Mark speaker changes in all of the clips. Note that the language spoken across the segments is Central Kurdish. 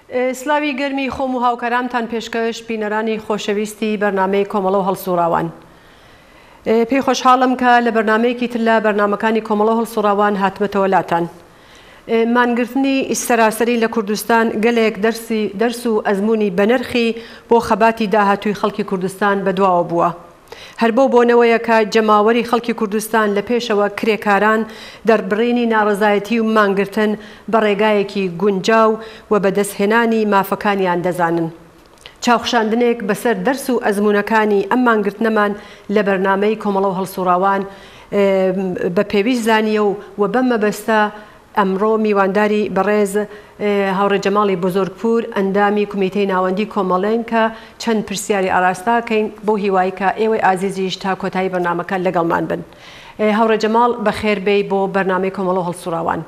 Speaker 1: سلاوی گەرمی خۆم و هاوکارانتان پێشکەش بینەرانی خۆشەویستی بەرنامەی کۆمەڵە و هەڵسووڕاوان. پێی خۆشحاڵم کە لە بەرنمەیەکی تر لە بەرنمەکانی کۆمەڵە و هەڵسووڕاوان هاتمەتەوە لاتان. مانگرتنی سەراسەری لە کوردستان گەلێک دەرس و ئەزمموی بەنرخی بۆ خەباتی داهاتووی خەڵکی کوردستان بەدواوە بووە. هەر بۆ بۆنەوەیە کە جەماوەری خەڵکی کوردستان لە پێشەوە کرێکاران دەربڕینی ناڕزایەتی و مانگرتن بە ڕێگایەکی گونجاو و بەدەستهێنانی مافەکانیان دەزانن. چاوخشاندنێک بەسەر دەرس و ئەزمموونەکانی ئەم مانگرتنەمان لە بەرنامەی کۆمەڵە و هەڵسووڕاوان بە پێویست زانیە و بەم مەبەستە ئەمڕۆ میوانداری بەڕێز هاوڕێ جەماڵی بزرگپور ئەندامی کومیتەی ناوەندی کۆمەڵێن کە چەند پرسیاری ئاراستاکەین بۆ هیوای کە ئێوەی ئازیزیش تا کۆتایی بەرنامەکە لەگەڵمان بن. هاوڕێ جەماڵ بەخێر بێی بۆ بەرنامەی کۆمەڵە و هەڵسووڕاوان.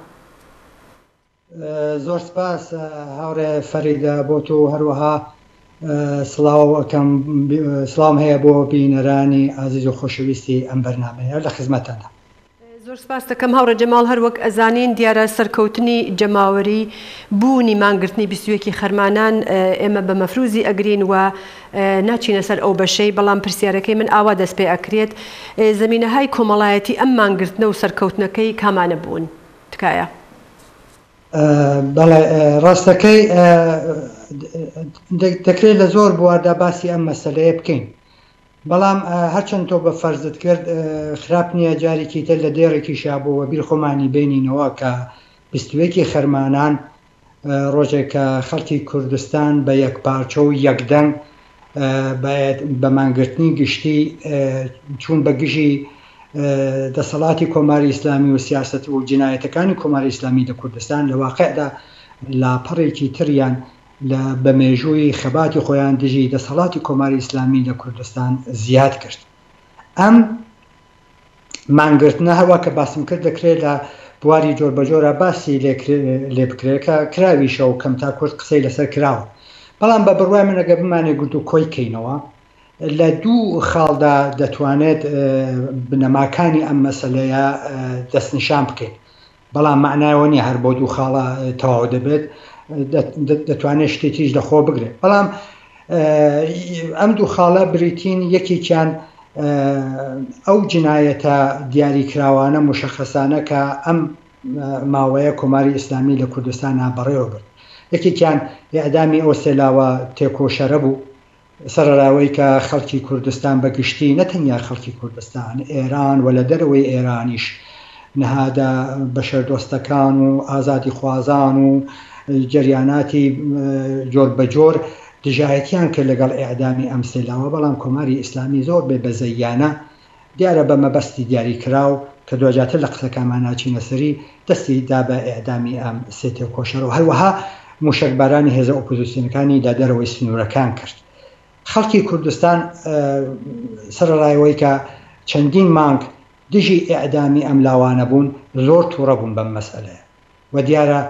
Speaker 2: زۆر سپاس هاوڕێ فەریدە بۆ تۆ هەروەها سڵام هەیە بۆ بینەرانی ئازیز و خۆشەویستی ئەم بەرنامەیە لە خزمەتەنە.
Speaker 1: زۆر سپاس دەکەم هاوڕێ جەماڵ هەروەک ئەزانین دیارە سەرکەوتنی جەماوەری بوونی مانگرتنی 21 خەرمانان ئێمە بە مەفروزی ئەگرین و ناچینە سەر ئەو بەشەی بەڵام پرسیارەکەی من ئاوا دەست پێ ئەکرێت زەمینەهای کۆمەڵایەتی ئەم مانگرتنە و سەرکەوتنەکەی کامانە بوون تکایە؟
Speaker 2: بەڵێ ڕاستەکەی دەکرێت لە زۆر بواردا باسی ئەم مەسەلەیە بکەین. بەڵام هەرچەند تۆ بە فەرزت کرد خراپ نییە جارێکی تر لە دێڕێکی شابووە بیر خۆمانی بینینەوە کە 21 خەرمانان ڕۆژێکە خەڵکی کوردستان بە یەکپارچە و یەکدەنگ بە مانگرتنی گشتی چوون بە گژی دەسەڵاتی کۆماری ئیسلامی و سیاست و جینایەتەکانی کۆماری ئیسلامی لە کوردستان لە واقعدا لاپەڕێکی تریان بە مێژووی خەباتی خۆیان دژی دەسەڵاتی کۆماری ئیسلامی لە کوردستان زیاد کرد. ئەم مانگرتنە هەوا کە باسم کرد دەکرێت لە بواری جۆر بەجۆرە باسی لێ بکرێت کە کراویشە و کەم تا کورد قسەی لەسەر کراوە. بەڵام بە بڕوای منەگە بمانێ گرت و کۆی کەینەوە لە دوو خاڵدا دەتوانێت بنەماکانی ئەم مەسەلەیە دەستنیشان بکەین. بەڵام معنایەوە نیە هەر بۆ دوو خاڵە تەواو دەبێت دەتوانێت شتێکیش دەخۆ بگرێت. بەڵام ئەم دوو خاڵە بریتین یەکێکیان ئەو جنایەتە دیاریکراوانە مشەخەسانە کە ئەم ماوەیە کۆماری ئیسلامی لە کوردستان نابەڕێوە برد. یەکێکیان ئێعدامی ئەو سێلاوە تێکۆشەرە بوو سەرراوەی کە خەڵکی کوردستان بەگشتی نەتەنیا خەڵکی کوردستان ئێران و لە دەرەوەی ئێرانیش نەهادا بەشەردۆستەکان و ئازادی خوازان و جریاناتی جۆر بەجۆر دژایەتیان کرد لەگەڵ ئێعدامی ئەم سێلاوە. بەڵام کۆماری ئیسلامی زۆر بێ بەزەیانە دیارە بە مەبەستی دیاریکراو کە دوجاتر لە قسەکانمان ناچینە سەری دەستی دا بە ئێعدامی ئەم سێ تێکۆشەرەوە هەروەها موشەکبارانی هێزە ئۆپۆزیسیۆنەکانی دا دەرەوەی سنوورەکان کرد. خەڵکی کوردستان سەرڕایەوەی کە چەندین مانگ دژی ئێعدامی ئەم لاوانە بوون زۆر تووڕە بوون بەم مەسئلەیە و دیارە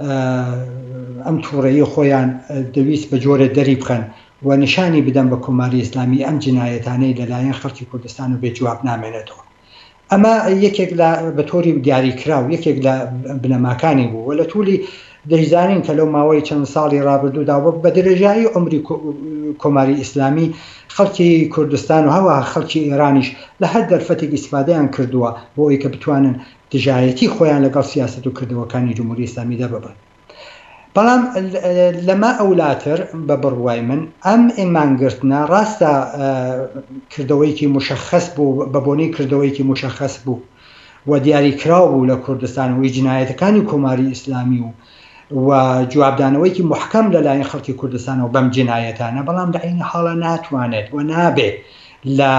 Speaker 2: ئەم تووڕەیی خۆیان دەویست بە جۆرە دەری بخەن و نیشانی بدەن بە کۆماری ئیسلامی ئەم جینایەتانەی لەلایەن خەڵکی کوردستان و بێجواب نامێنێتەوە. ئەمە یەکێک لە بە تۆری دیاریکراو یەکێک لە بنەماکانی بوو و لە توولی دەیزانین کە لەو ماوەی چەند ساڵی ڕابردوودا بە درێژایی عمری کۆماری ئیسلامی خەڵکی کوردستان و هەوا خەڵکی ئێرانیش لە هەر دەرفەتێک ئیسفادەیان کردووە بۆ ئەوەی کە بتوانن دژایەتی خۆیان لەگەڵ سیاست و کردەوەکانی جمهوری ئیسلامیدا ببن. بەڵام لەما ئەولاتر بە بڕوای من ئەم ئێمانگرتنە ڕاستە کردەوەیکی مشەخەس بوو بە بۆنەی کردەوەیکی مشەخەس بوو و دیاریکراو بوو لە کوردستان و جینایەتەکانی کۆماری ئیسلامی و جوابدانەوەیکی محکەم لەلایەن خەڵکی کوردستان و بەم جینایەتانە. بەڵام لە عینی حاڵە ناتوانێت و نابێت لە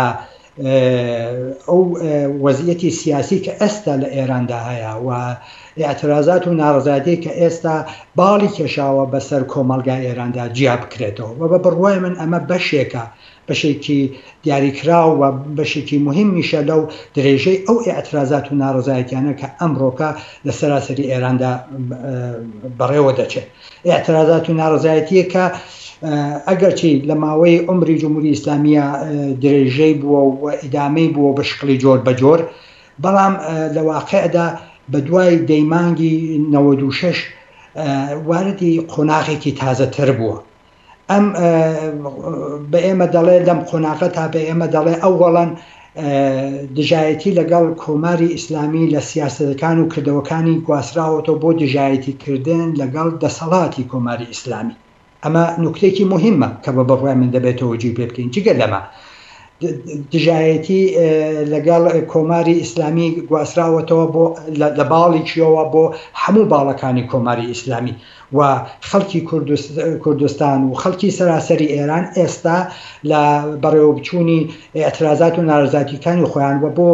Speaker 2: ئەو وەزعیەتی سیاسی کە ئێستا لە ئێراندا هەیە و ئاعترازات و ناڕزایەتی کە ئێستا باڵی کێشاوە بەسەر کۆمەلگای ئێراندا جیا بکرێتەوە و بە بڕوای من ئەمە بەشێکە بەشێکی دیاریکراو و بەشێکی مهمیشە لەو درێژەی ئەو ئاعترازات و ناڕزایەتیانە کە ئەمڕۆکە لە سەراسەری ئێراندا بەڕێوە دەچێت. ئاعترازات و ناڕزایەتیە کە ئەگەرچی لە ماوەی عمری جمهوری ئیسلامیە درێژەی بووە و ئیدامەی بووە بە شکلی جۆر بەجۆر، بەڵام لە واقعدا بە دوای دەیمانگی 96 واردی قۆناغێکی تازەتر بووە. ئەم بە ئێمە دەڵێ لەم قۆناغە تا بە ئێمە دەڵێ ئەووەڵەن دژایەتی لەگەڵ کۆماری ئیسلامی لە سیاسەتەکان و کردەوەکانی گواسراوەتەوە بۆ دژایەتیکردن لەگەڵ دەسەڵاتی کۆماری ئیسلامی. ئەمە نوکتێکی مهمە کە بە بڕوای من دەبێتەوە جێ پێ بکەین. جگە لەمە دژایەتی لەگەڵ کۆماری ئیسلامی گواسراوەتەوە بۆ لە باڵێکیەوە بۆ هەموو باڵەکانی کۆماری ئیسلامی و خەڵکی کوردستان و خەڵکی سەراسەری ئێران ئێستا لە بەڕێوەبچوونی ئەترازات و ناڕزاتیەکانی خۆیان وە بۆ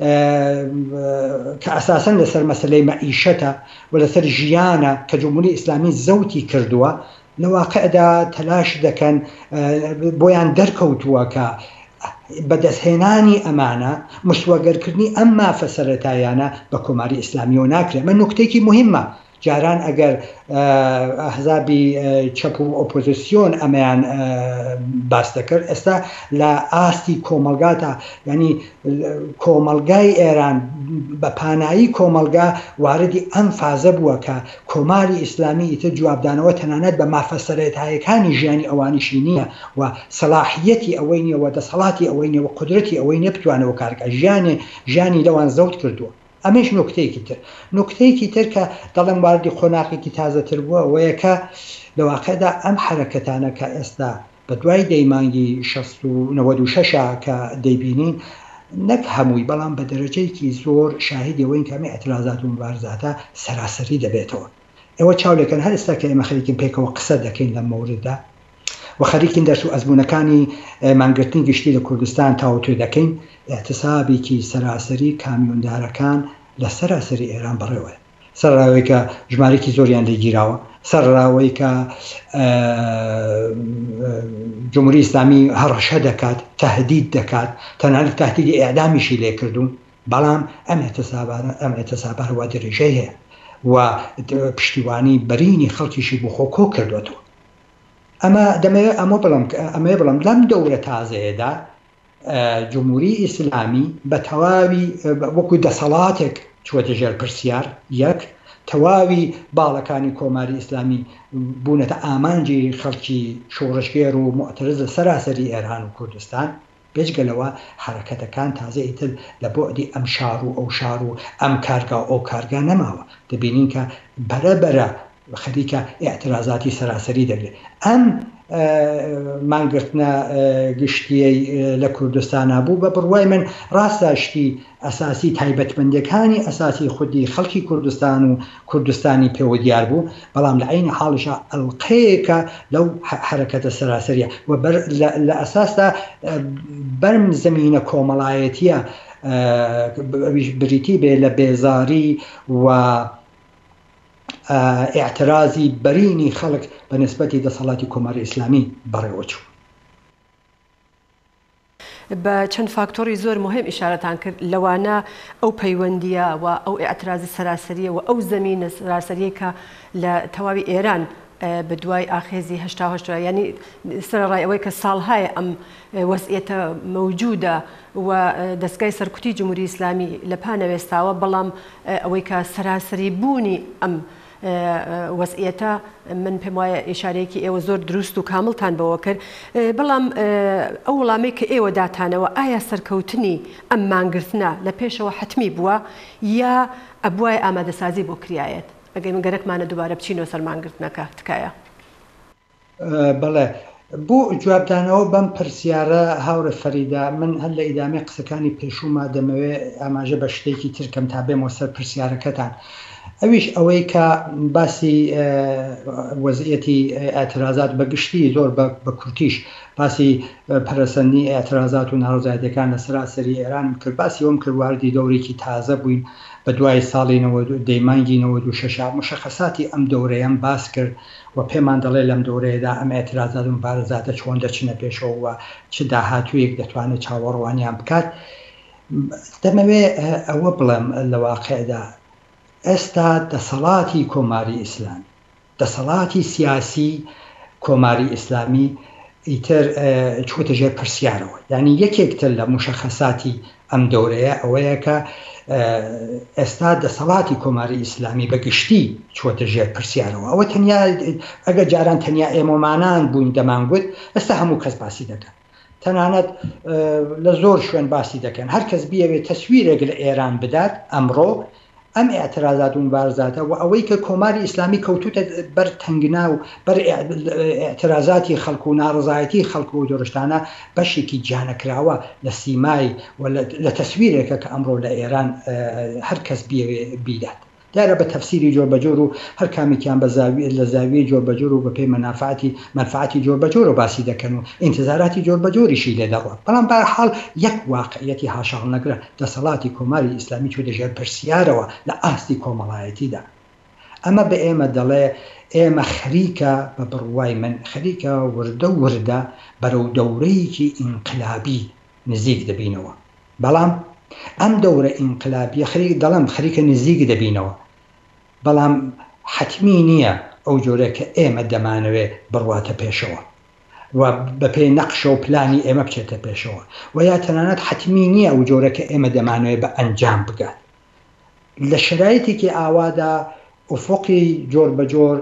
Speaker 2: کە ئەساسەن لەسەر مەسەلەی مەعیشەتە و لەسەر ژیانە کە جمهوری ئیسلامی زەوتی کردووە لە واقعدا تەلاش دەکەن بۆیان دەرکەوتووە کە بەدەستهێنانی ئەمانە مستوەگەرکردنی ئەم مافە سەرەتایانە بە کۆماری ئیسلامیەوە ناکرێت. من نوکتێکی مهمە جاران ئەگەر ئەحزابی چەپ و ئۆپۆزیسیۆن ئەمەیان باس دەکرد ئێستا لە ئاستی کۆمەلگاتە ینی کۆمەلگای ئێران بە پانایی کۆمەلگا واردی ئەم فازە بووە کە کۆماری ئیسلامی ئیتر جوابدانەوە تەنانەت بە مافە سەرەتایەکانی ژیانی ئەوانیشی نییە و سەلاحیەتی ئەوەی نیە و دەسەڵاتی ئەوەی نیە و قودرەتی ئەوەی نیە بتوانەوە کارکە ژیانی لەوان زەوت کردووە. ئەمەش نکتەیەکی تر نکتەیەکی تر کە دەڵێم واردی قۆناغێکی تازەتر بووە ئەوەیە کە لە واقعدا ئەم حرەکەتانە کە ئێستا بە دوای دەیمانگی 1996 کە دەیبینین نەک هەمووی بەڵام بە دەرەجەیەکی زۆر شاهدی ئەوەین کە ئەمە ئەترازات و مبارزاتە سەراسەری دەبێتەوە. ئێوە چاولێکن هەر ئێستا کە ئێمە خەریکین پێکەوە قسە دەکەین لەم مەورددا و خەریکین دەرس و ئەزمونەکانی مانگرتنی گشتی لە کوردستان تاوتوێ دەکەین اعتسابێکی سەراسەری کامیۆندارەکان لە سەراسەری ئێران بەڕێوە سەرراوەی کە ژمارەی زۆریان لێگیراوە سەرراوەی کە جمهوری ئیسلامی هەڕەشە دەکات تهدید دەکات تەنانەت تهدیدی ئیعدامیشی لێ کردوون بەڵام ئەم اعتسابە هەروە درێژەی هەیە و پشتیوانی بەرینی خەڵکیشی بۆ خۆ کۆ کردوەوە. ئەمە دەمەوێت ئەمە بڵم لەم دەورە تازەیەدا جمهوری ئیسلامی بە تەواوی وەکو دەسەڵاتێک چوەتە ژێر پرسیار یەک تەواوی باڵەکانی کۆماری ئیسلامی بوونەتە ئامانجی خەڵکی شۆڕشگێر و معتەرز لە سەراسەری ئێران و کوردستان بێجگەلەوە حرەکەتەکان تازە ئیتر لە بۆعدی ئەم شار و ئەو شار و ئەم کارگا و ئەو کارگا نەماوە دەبینین کە بەرەبەرە خەریکە ئاعترازاتی سەراسەری دەبێت. ئەم مانگرتنە گشتیەی لە کوردستانە بوو بە بڕوای من ڕاستاشتی ئەساسی تایبەتمەندەکانی ئەساسی خودی خەڵکی کوردستان و کوردستانی پێوە دیار بوو بەڵام لە عینی حاڵشە ئەڵقەیەکە لەو حرەکەتە سەراسەریە و لە ئەساسدا بەرم زەمینە کۆمەڵایەتیە بریتی بێ لە بێزاری و اعترازی بەرینی خەڵک بە نسبەتی دەسەڵاتی کۆماری ئیسلامی بەڕێوە چوو.
Speaker 1: بە چەند فاکتۆری زۆر مهم ئیشارەتان کرد لەوانە ئەو پەیوەندیە و ئەو ئاعترازی سەراسەریە و ئەو زەمینە سەراسەریە کە لە تەواوی ئێران بە دوای ئاخێزی هەشتا ینی سەرڕای ئەوەی کە ساڵهایە ئەم وەزعیەتە مەوجودە و دەستگای سەرکوتی جمهوری ئیسلامی لە پانەوێستاوە بەڵام ئەوەی کە سەراسەری بوونی ئەم وەزعیەتە من پێم وایە ئیشارەیەکی ئێوە زۆر دروست و کامڵتان بەوە کرد بەڵام ئەو وەڵامەی کە ئێوە داتانەوە ئایا سەرکەوتنی ئەم مانگرتنە لە پێشەوە حتمی بووە یا ئەبووای ئامادەسازی بۆ کرایەت ئەگەر من گەرەکمانە دووبارە بچینەوە سەر مانگرتنەکە تکایە.
Speaker 2: بەڵێ بۆ جوابدانەوە بەم پرسیارە هاورە فەریدا من هەر لە ئیدامی قسەکانی پێشوومە دەمەوێت ئاماژە بە شتێکی ترکەم تا بێمەوە سەر پرسیارەکەتان. ئەویش ئەوەی کە باسی وەزعیەتی ئاعترازات بەگشتی زۆر بە کورتیش باسی پەرەسەندنی ئاعترازات و ناڕزایەتیەکان لە سەراسەری ئێرانم کرد باسی ئەوم کرد واردی دەورێکی تازە بووین بە دوای ساڵی دەیمانگی 96 مشەخەساتی ئەم دەورەیەم باس کرد و پێمان دەڵێ لەم دەورەیەدا ئەم ئاعترازات و مبارزاتە چۆن دەچنە پێشەوە و چ داهاتوویەک دەتوانێت چاوەڕوانیان بکات. دەمەوێت ئەوە بڵێم لە واقعدا ئێستا دەسەڵاتی کۆماری ئیسلامی دەسەڵاتی سیاسی کۆماری ئیسلامی ئیتر چوتە ژێر پرسیارەوە یعنی یەکێکتر لە مشەخەساتی ئەم دەورەیە ئەوەیە کە ئێستا دەسەڵاتی کۆماری ئیسلامی بەگشتی چۆتە ژێر پرسیارەوە. ئەوە تەنیا ئەگە جاران تەنیا ئێمەمانان بووین دەمانگوت، ئێستا هەموو کەس باسی دەکەن، تەنانەت لە زۆر شوێن باسی دەکەن. هەر کەس بیەوێت تەسویرێک لە ئێران بدات ئەمڕۆ ئەم ئاعترازات و مبارزاتە و ئەوەی کە کۆماری ئیسلامی کەوتوتە بەر تەنگنا و بەر ئاعترازاتی خەڵک و ناڕزایەتی خەڵک و جۆرشتانە بەشێکی گیانەکراوە لە سیمای و لە تەسویرێکە کە ئەمڕۆ لە ئێران هەر کەس بیدات. دیارە بە تەفسیری جۆربەجۆر و هەر کامێکیان لە زاویە جۆربەجۆر و بەپێی منفعەتی جۆربەجۆر و باسی دەکەن و ئینتزاراتی جۆربەجۆریشی لێ دەڕۆن. بەڵام بەرحاڵ یەک واقعیەتی هاشاڵ نەگرە، دەسەڵاتی کۆماری ئیسلامی چووەتە ژێر پرسیارەوە لە ئاستی کۆمەڵایەتیدا. ئەمە بە ئێمە دەڵێ ئێمە خەریکە بە بڕوای من خەریکە وردە بەرەو دەورەیەکی ئینقلابی نزیک دەبینەوە. بەڵام ئەم دەورە ئینقلابیە دەڵم خەریکە نزیک دەبینەوە، بەڵام حتمی نییە ئەو جۆرە کە ئێمە دەمانەوێ بڕواتە پێشەوە و بەپێی نەقشە و پلانی ئێمە بچێتە پێشەوە، و یا تەنانەت حتمی نییە ئەو جۆرە کە ئێمە دەمانەوێت بە ئەنجام بگات. لە شرایطێکی ئاوادا ئوفقی جۆربەجۆر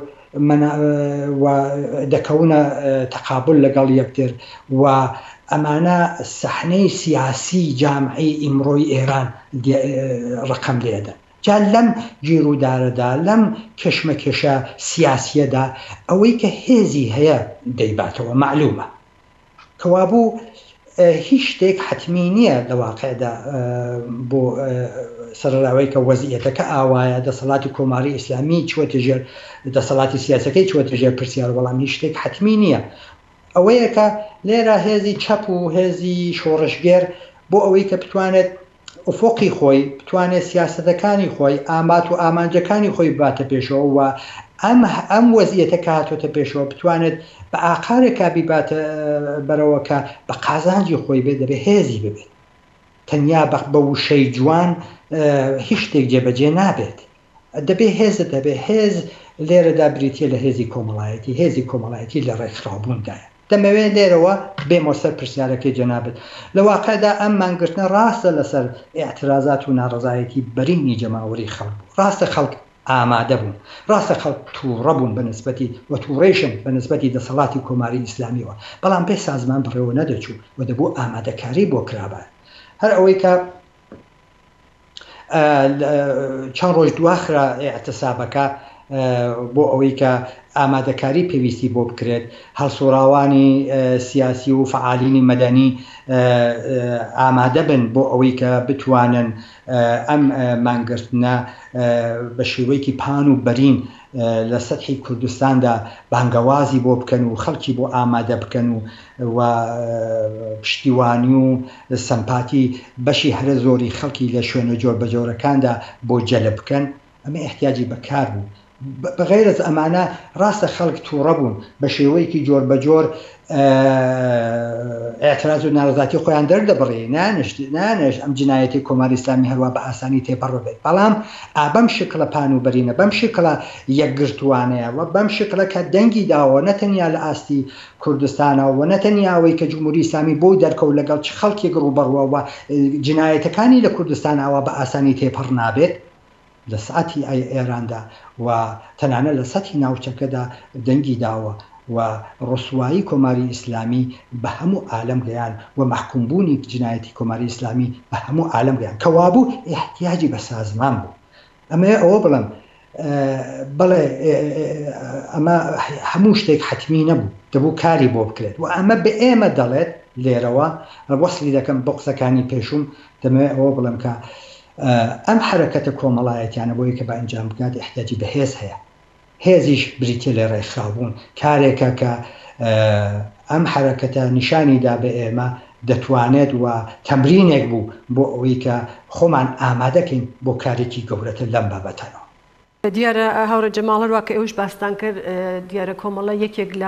Speaker 2: دەکەونە تەقابل لەگەڵ یەکتر و ئەمانە سەحنەی سیاسی جامعی ئیمڕۆی ئێران ڕقم لێدەن. جا لەم گیرودارەدا لەم کەشمەکێشە سیاسیەدا ئەوەی کە هێزی هەیە دەیباتەوە معلومە، کەوابوو هیچ شتێک حتمی نییە لە واقعدا بۆ سەرراوەی کە وەزعیەتەکە ئاوایە دەسەڵاتی کۆماری ئیسلامی چوەتە ژێر دەسەڵاتی سیاسەکەی چوەتە ژێر پرسیار، بەڵام هیچ شتێک حتمی نییە. ئەوەیە کە لێرە هێزی چەپ و هێزی شۆڕشگێر بۆ ئەوەی کە بتوانێت ئوفۆقی خۆی بتوانێت سیاسەتەکانی خۆی ئامات و ئامانجەکانی خۆی باتە پێشەوە و ئەم وەزعیەتە کە هاتوۆتە پێشەوە بتوانێت بە ئاقارێکا بیباتە بەرەوە کە بە قازانجی خۆی بێت دەبێت هێزی ببێت. تەنیا بە وشەی جوان هیچ شتێک جێبەجێ نابێت، دەبێت هێزت دەبێت. هێز لێرەدا بریتە لە هێزی کۆمەڵایەتی، هێزی کۆمەڵایەتی لە ڕێکخراوبووندایە. دەمەوێت لێرەوە بێمە سەر پرسیارەکەی جەنابێت. لە واقعدا ئەم مانگرتنە ڕاستە لەسەر ئاعترازات و ناڕزایەتی بەرینی جەماوەری خەڵک، ڕاستە خەڵک ئامادە بوون، ڕاستە خەڵک تووڕە بوون بە نسبەتی و تووڕێشن بە نسبەتی دەسەڵاتی کۆماری ئیسلامیەوە، بەڵام پێی سازمان بڕێوە نەدەچوو و دەبوو ئامادەکاری بۆ کرابە. هەر ئەوەی کە چەند ڕۆژ دواخرا ئێعتسابەکە بۆ ئەوەی کە ئامادەکاری پێویستی بۆ بکرێت، هەڵسوڕاوانی سیاسی و فعالینی مەدەنی ئامادە بن بۆ ئەوەی کە بتوانن ئەم مانگرتنە بە شێوەیەکی پان و بەرین لە سەتحی کوردستاندا بانگەوازی بۆ بکەن و خەڵکی بۆ ئامادە بکەن و پشتیوانی و سەمپاتی بەشی هەرە زۆری خەڵکی لە شوێنە جۆربەجۆرەکاندا بۆ جەلب بکەن. ئەمە احتیاجی بەکار بوو. بەغیرت ئەمانە ڕاستە خەڵک تووڕە بوون بە شێوەیەکی جۆر بەجۆر ئاعتراز و ناڕزاتی خۆیان دەردەبڕێ، نانێش ئەم جنایەتی کۆماری ئیسلامی هەروە بە ئاسانی تێپەڕ بێت. بەڵام بەم شکلە پان و بەرینە، بەم شکلە یەکگرتوانەیە و بەم شکلە کە دەنگی داوە نەتەنیا لە ئاستی کوردستانەوە و نەتەنیاوەی کە جمهوری ئیسلامی بۆی دەرکەوت لەگەڵ چ خەڵکێک ڕوبەڕوە و جنایەتەکانی لە کوردستانەوە بە ئاسانی تێپەڕ نابێت لە سعاتی ئێراندا و تەنانە لە سەتی ناوچەکەدا دەنگی داوە و ڕسوایی کۆماری ئیسلامی بە هەموو عالەم گەیان و محکومبوونی جنایەتی کۆماری ئیسلامی بە هەموو عالەم گەیان، کەوابوو احتیاجی بە سازمان بوو. ئەمە ئەوە بڵم بەڵێ ئەمە هەموو شتێک حتمی نەبوو، دەبوو کاری بۆ بکرێت و ئەمە بە ئێمە دەڵێت لێرەوە وەسلی دەکەم بە قسەکانی پێشوم دەمەوێت ئەوە بڵم کە ئەم حرەکەتە کۆمەڵایەتیانە بۆی کە بە ئەنجام بکات احتیاجی بە هێز هەیە. هێزیش بریتە لە ڕێکخراوبوون، کارێکە کە ئەم حرەکەتە نیشانیدا بە ئێمە دەتوانێت و تەمرینێک بوو بۆ ئەوەی کە خۆمان ئامادەکەین بۆ کارێکی گەورەتر لەم بابەتانەوە.
Speaker 1: دیارە هاوڕە جەماڵ هەروە کە ئێوەش باستان کرد، دیارە کۆمەڵە یەکێک لە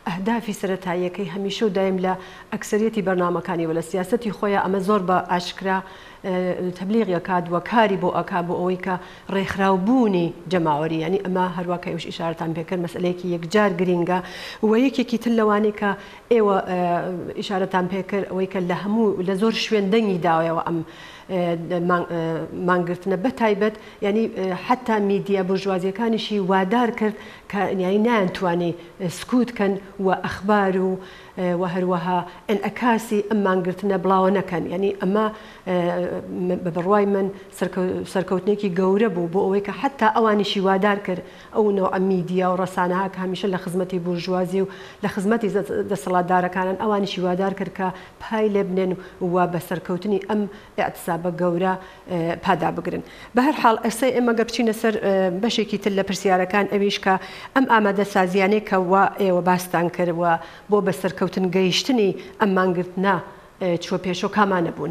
Speaker 1: ئەهدافی سەرەتاییەکەی هەمیشە و دایم لە ئەکسەریەتی بەرنامەکانی و لە سیاسەتی خۆیان ئەمە زۆر بە ئاشکرا تەبلیغ کات وە کاری بۆ ئەکا بۆ ئەوەی کە ڕێکخراوبوونی جەماوەری ینی ئەمە هەروەکە وش ئیشارەتان پێکرد مەسئلەیەکی یەکجار گرینگە و یەکێکی تر لەوانەیە کە ئێوە ئیشارەتان پێکرد ئەوەی کە لە هەموو لە زۆر شوێن دەنگی داوایەوە ئەم مانگرتنە بەتایبەت ینی حتا میدیە بورژوازیەکانیشی وادار کرد کە یانی نایانتوانی سکوتکەن و ئەخبار و هەروەها ئەنعکاسی ئەم مانگرتنە بڵاوە نەکەن ینی ئەمە بە بڕوای من سەرکەوتنێکی گەورە بوو بۆ ئەوەی کە حتا ئەوانیشی وادار کرد ئەوەوە ئەم میدیە و ڕەسانەها کە هەمیشە لە خزمەتی بورژوازی و لە خزمەتی دەسەڵاتدارەکانن ئەوانیشی وادار کرد کە پای لێ بنێن و بە سەرکەوتنی ئەم ئێعتسابە گەورە پادا بگرن. بە هەر حاڵ ئەسەی ئێمە گە بچینە سەر بەشێکی تر لە پرسیارەکان ئەویش کە ئەم ئامادە سازیانەی کە وا ئێوە باستان کردوە بۆ بە سەرکەوتن گەیشتنی ئەم مانگرتنە چوە پێشۆ کامانە بوون.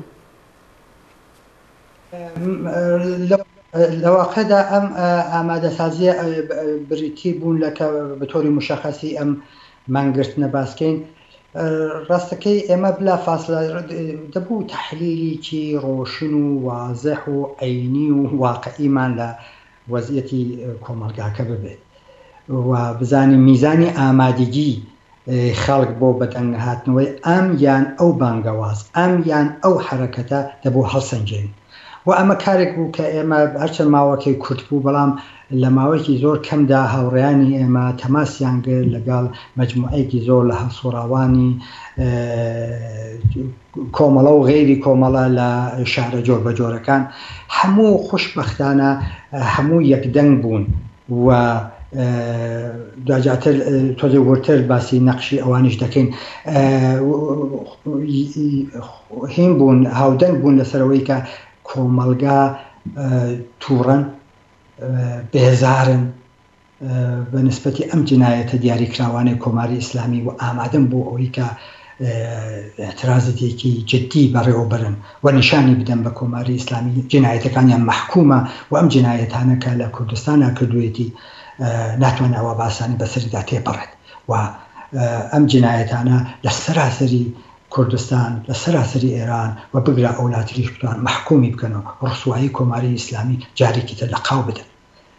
Speaker 2: لە واقعدا ئەم ئامادە سازیە بریتی بوون لە بە تۆری مشخصی ئەم مانگرتنە باسکەین. ڕاستەکەی ئێمە بلا فاصلە دەبوو تەحلیلیکی ڕۆشن و وازەح و عینی و واقعیمان لە وەزعەتی کۆمەلگاکە ببێت و بزانین میزانی ئامادەگی خەڵک بۆ بەدەنگ هاتنەوەی ئەم یان ئەو بانگەواز ئەم یان ئەو حرەکەتە دەبوو هەڵسەنجێن و ئەمە کارێک بوو کە ئێمە هەرچەند ماوەکەی کورت بوو بەڵام لە ماوەیەکی زۆر کەمدا هاوڕێیانی ئێمە تەماسیان کرد لەگەڵ مەجموعەیەکی زۆر لە هەڵسوڕاوانی کۆمەڵە و غێری کۆمەڵە لە شارە جۆر بە جۆرەکان هەموو خوشبەختانە هەموو یەکدەنگ بوون و دوجاتر تۆزێ وەرتر باسی نەقشی ئەوانیش دەکەین هین بوون هاودەنگ بوون لەسەرەوەی کە کۆمەلگا تووڕەن بێزارن بە نسبەتی ئەم جنایەتە دیاریکراوانەی کۆماری ئیسلامی و ئامادەم بۆ ئەوەی کە اعترازێکی جدی بەڕێوەبرن و نیشانی بدەن بە کۆماری ئیسلامی جنایەتەکانیان محکومە و ئەم جنایەتانەکە لە کوردستانە کردوێتی ناتوانێت ئەوە باسانی بەسەریدا تێپەڕێت و ئەم جنایەتانە لە سەراسەری کوردستان لە سەراسەری ئێران و بگرا ئەولاتریش بتوان محکومی بکەنەوە ڕسوایی کۆماری ئیسلامی جارێکی تر لە قاو بدەن.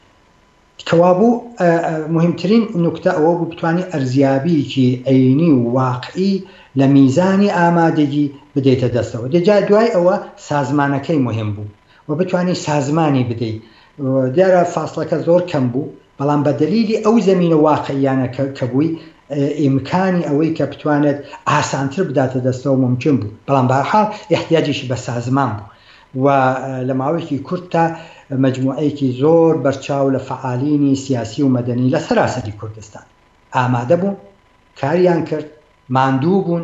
Speaker 2: کەوابوو مهمترین نوکتە ئەوە بوو بتوانانی ئەرزیابیکی عینی و واقعی لە میزانی ئامادەگی بدەیتە دەستەوە. دەجا دوای ئەوە سازمانەکەی مهم بوو و بتوانانی سازمانی بدەیت. دیارە فاصلەکە زۆر کەم بوو بەڵام بە دلیلی ئەو زەمینە واقعیانە کە بووی ئیمکانی ئەوەی کە بتوانێت ئاسانتر بداتە دەستەوە ممکن بوو بەڵام بە هەر حاڵ احتیاجیشی بە سازمان بوو و لە ماوەیەکی کورت تا مجموعەیەکی زۆر بەرچاو لە فعالینی سیاسی و مەدەنی لە سەراسەری کوردستان ئامادە بوون کاریان کرد ماندوو بوون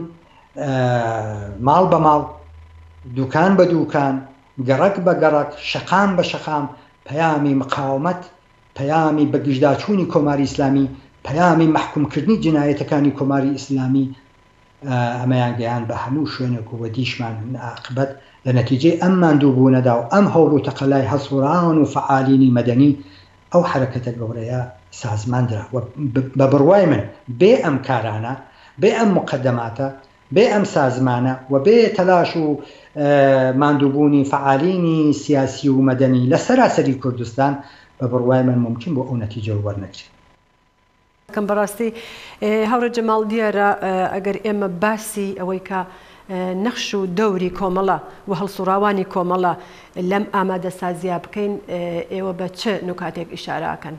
Speaker 2: ماڵ بە ماڵ دوکان بە دوکان گەڕک بە گەڕک شەقام بە شەقام پەیامی مقاومەت پەیامی بەگژداچوونی کۆماری ئیسلامی پەیامی محکومکردنی جنایەتەکانی کۆماری ئیسلامی ئەمەیان گەیان بە هەموو شوێنێک و دیشمان عاقبەت لە نەتیجەی ئەم ماندووبوونەدا و ئەم هەوڵ و تەقەلای هەسووران و فعالینی مەدەنی ئەو حرەکەتە گەورەیە سازماندرا و بە بڕوای من بێ ئەم کارانە بێ ئەم مقدماتە بێ ئەم سازمانە و بێ تەلاش و ماندووبوونی فعالینی سیاسی و مەدەنی لە سەراسەری کوردستان بە بڕوای من ممکن بۆ ئەو نەتیجە وەرنەگرێت.
Speaker 1: کەم بەڕاستی هەورە جەماڵ دیارە ئەگەر ئێمە باسی ئەوەی کە نەخش و دەوری کۆمەڵە و هەڵسوڕاوانی کۆمەڵە لەم ئامادە سازیا بکەین ئێوە بە چه نکاتێک ئیشارەکەن؟